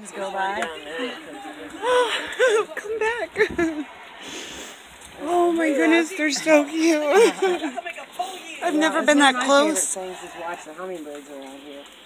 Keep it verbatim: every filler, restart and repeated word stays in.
seconds go by. Oh, come back. Oh my goodness, they're so cute. I've never been that close. One of my favorite things is watch the hummingbirds around here.